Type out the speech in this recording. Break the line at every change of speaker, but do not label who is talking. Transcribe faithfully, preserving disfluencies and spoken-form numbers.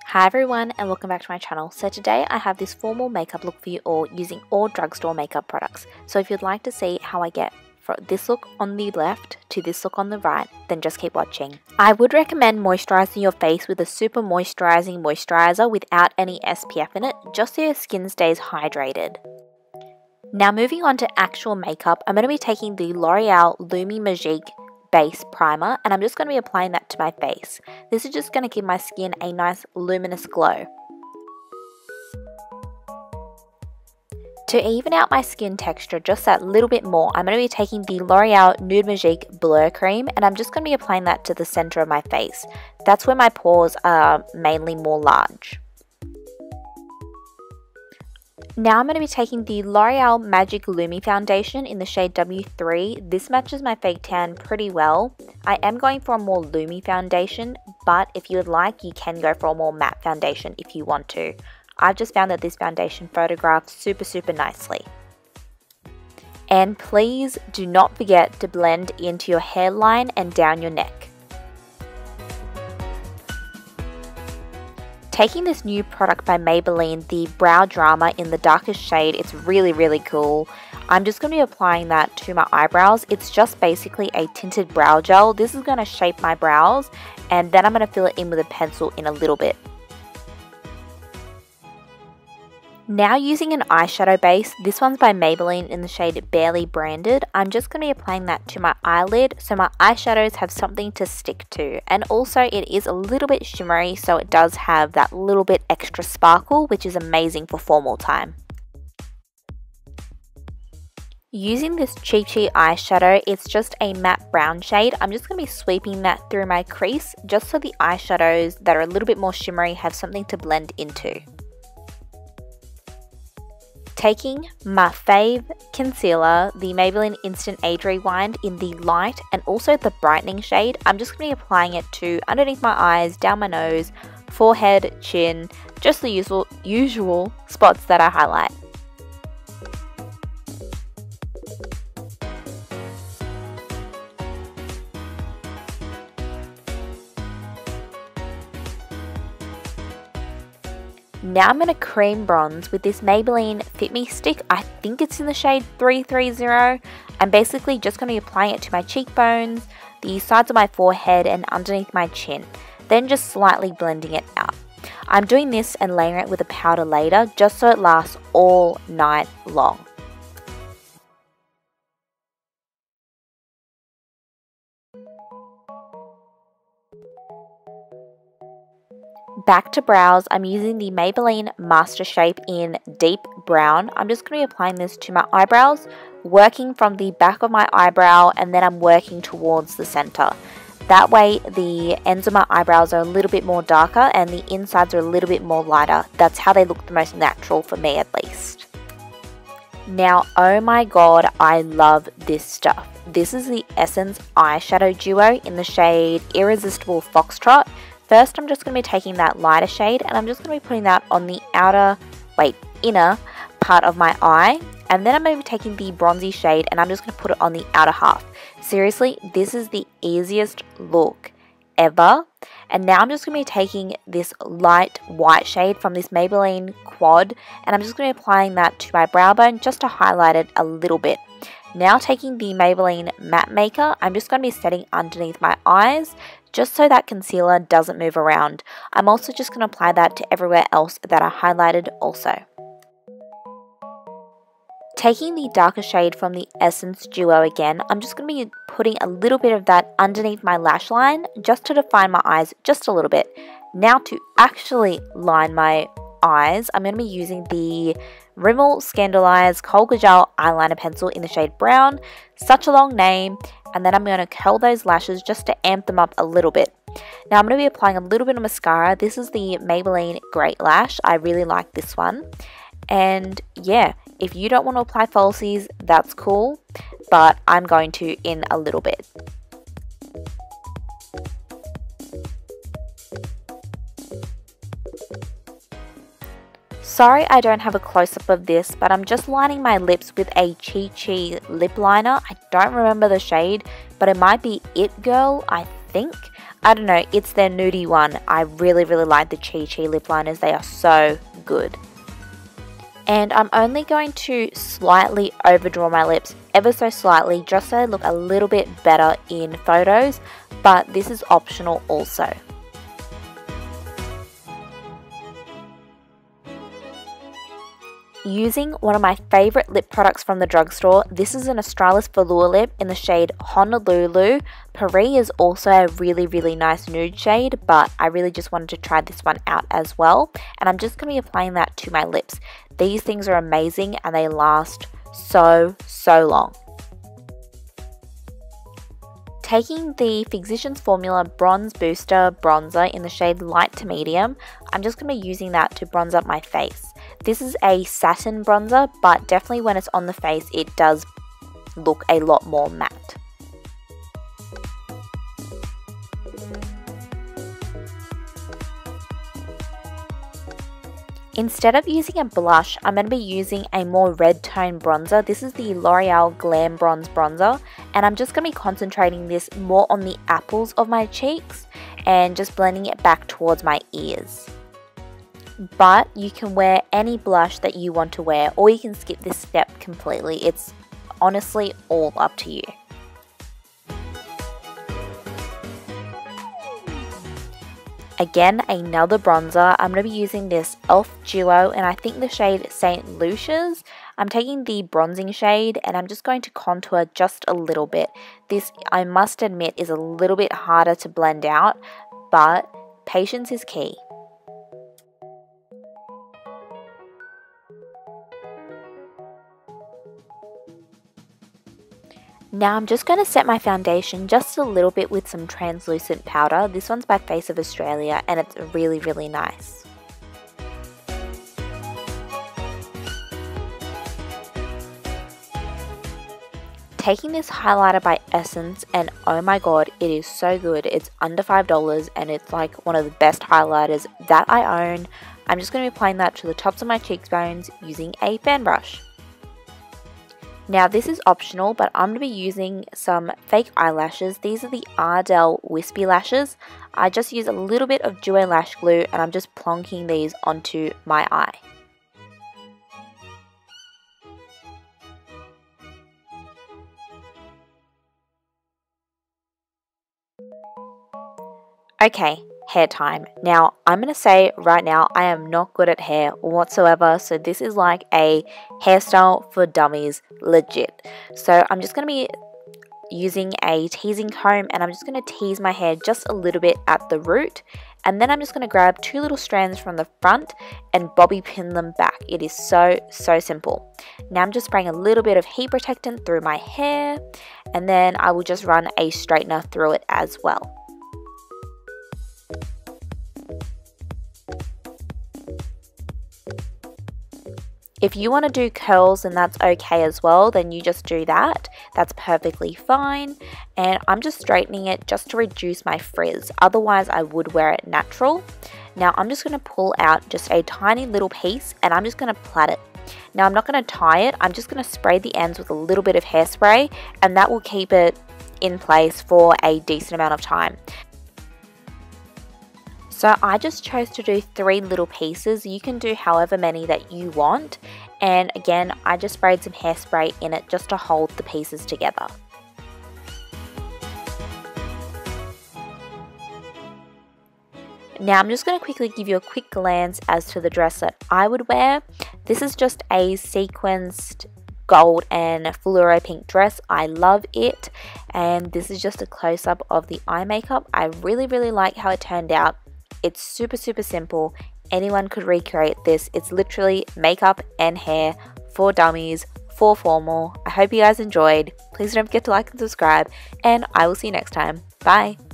Hi everyone and welcome back to my channel. So today I have this formal makeup look for you all using all drugstore makeup products. So if you'd like to see how I get from this look on the left to this look on the right, then just keep watching. I would recommend moisturizing your face with a super moisturizing moisturizer without any S P F in it, just so your skin stays hydrated. Now moving on to actual makeup, I'm going to be taking the L'Oreal Lumi Magique base primer and I'm just going to be applying that to my face. This is just going to give my skin a nice luminous glow. To even out my skin texture just that little bit more, I'm going to be taking the L'Oreal Nude Magique Blur Cream and I'm just going to be applying that to the center of my face. That's where my pores are mainly more large. Now I'm going to be taking the L'Oreal Magic Lumi Foundation in the shade W three. This matches my fake tan pretty well. I am going for a more Lumi foundation, but if you would like, you can go for a more matte foundation if you want to. I've just found that this foundation photographs super, super nicely. And please do not forget to blend into your hairline and down your neck. Taking this new product by Maybelline, the Brow Drama in the darkest shade, it's really, really cool. I'm just going to be applying that to my eyebrows. It's just basically a tinted brow gel. This is going to shape my brows and then I'm going to fill it in with a pencil in a little bit. Now using an eyeshadow base, this one's by Maybelline in the shade Barely Branded. I'm just going to be applying that to my eyelid so my eyeshadows have something to stick to. And also it is a little bit shimmery, so it does have that little bit extra sparkle, which is amazing for formal time. Using this Cheap Cheap eyeshadow, it's just a matte brown shade. I'm just going to be sweeping that through my crease just so the eyeshadows that are a little bit more shimmery have something to blend into. Taking my fave concealer, the Maybelline Instant Age Rewind in the light and also the brightening shade, I'm just going to be applying it to underneath my eyes, down my nose, forehead, chin, just the usual, usual spots that I highlight. Now I'm going to cream bronze with this Maybelline Fit Me stick. I think it's in the shade three three zero. I'm basically just going to be applying it to my cheekbones, the sides of my forehead and underneath my chin. Then just slightly blending it out. I'm doing this and layering it with a powder later just so it lasts all night long. Back to brows, I'm using the Maybelline Master Shape in Deep Brown. I'm just going to be applying this to my eyebrows, working from the back of my eyebrow and then I'm working towards the center. That way the ends of my eyebrows are a little bit more darker and the insides are a little bit more lighter. That's how they look the most natural for me at least. Now, oh my god, I love this stuff. This is the Essence Eyeshadow Duo in the shade Irresistible Foxtrot. First, I'm just going to be taking that lighter shade and I'm just going to be putting that on the outer, wait, inner part of my eye. And then I'm going to be taking the bronzy shade and I'm just going to put it on the outer half. Seriously, this is the easiest look ever. And now I'm just going to be taking this light white shade from this Maybelline Quad and I'm just going to be applying that to my brow bone just to highlight it a little bit. Now taking the Maybelline Matte Maker, I'm just going to be setting underneath my eyes just so that concealer doesn't move around. I'm also just going to apply that to everywhere else that I highlighted also. Taking the darker shade from the Essence Duo again, I'm just going to be putting a little bit of that underneath my lash line just to define my eyes just a little bit. Now to actually line my eyes, I'm going to be using the Rimmel Scandaleyes Kohl Kajal eyeliner pencil in the shade brown. Such a long name. And then I'm going to curl those lashes just to amp them up a little bit. Now I'm going to be applying a little bit of mascara. This is the Maybelline Great Lash. I really like this one. And yeah, if you don't want to apply falsies, that's cool. But I'm going to in a little bit. Sorry I don't have a close-up of this, but I'm just lining my lips with a Chi Chi lip liner. I don't remember the shade, but it might be It Girl, I think. I don't know, it's their nudie one. I really, really like the Chi Chi lip liners. They are so good. And I'm only going to slightly overdraw my lips, ever so slightly, just so they look a little bit better in photos, but this is optional also. Using one of my favourite lip products from the drugstore, this is an Australis Velour lip in the shade Honolulu. Paris is also a really, really nice nude shade, but I really just wanted to try this one out as well. And I'm just going to be applying that to my lips. These things are amazing and they last so, so long. Taking the Physicians Formula Bronze Booster Bronzer in the shade Light to Medium, I'm just going to be using that to bronze up my face. This is a satin bronzer, but definitely when it's on the face, it does look a lot more matte. Instead of using a blush, I'm going to be using a more red tone bronzer. This is the L'Oreal Glam Bronze Bronzer, and I'm just going to be concentrating this more on the apples of my cheeks and just blending it back towards my ears. But you can wear any blush that you want to wear, or you can skip this step completely. It's honestly all up to you. Again, another bronzer. I'm going to be using this e l f Duo, and I think the shade Saint Lucia's. I'm taking the bronzing shade and I'm just going to contour just a little bit. This, I must admit, is a little bit harder to blend out, but patience is key. Now I'm just going to set my foundation just a little bit with some translucent powder. This one's by Face of Australia and it's really, really nice. Taking this highlighter by Essence, and oh my god, it is so good. It's under five dollars and it's like one of the best highlighters that I own. I'm just going to be applying that to the tops of my cheekbones using a fan brush. Now this is optional, but I'm going to be using some fake eyelashes. These are the Ardell Wispy Lashes. I just use a little bit of Duo Lash Glue and I'm just plonking these onto my eye. Okay, hair time. Now, I'm going to say right now, I am not good at hair whatsoever, so this is like a hairstyle for dummies, legit. So I'm just going to be using a teasing comb and I'm just going to tease my hair just a little bit at the root, and then I'm just going to grab two little strands from the front and bobby pin them back. It is so, so simple. Now I'm just spraying a little bit of heat protectant through my hair, and then I will just run a straightener through it as well. If you want to do curls and that's okay as well, then you just do that. That's perfectly fine. And I'm just straightening it just to reduce my frizz. Otherwise, I would wear it natural. Now, I'm just going to pull out just a tiny little piece and I'm just going to plait it. Now, I'm not going to tie it. I'm just going to spray the ends with a little bit of hairspray, and that will keep it in place for a decent amount of time. So I just chose to do three little pieces. You can do however many that you want. And again, I just sprayed some hairspray in it just to hold the pieces together. Now I'm just going to quickly give you a quick glance as to the dress that I would wear. This is just a sequenced gold and fluoro pink dress. I love it. And this is just a close-up of the eye makeup. I really, really like how it turned out. It's super, super simple. Anyone could recreate this. It's literally makeup and hair for dummies, for formal. I hope you guys enjoyed. Please don't forget to like and subscribe, and I will see you next time. Bye!